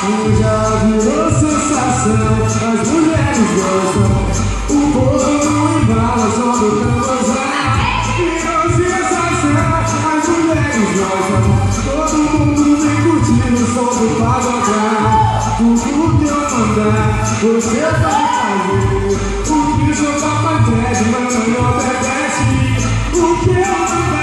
Já virou sensação, as mulheres gostam. O povo não embala, só do tambozão. Virou sensação, as mulheres gostam. Todo mundo vem curtindo o som do pagodão. Tudo que eu mandar, você vai fazer. O que o seu papai pede, mamãe obedece. O que eu mandar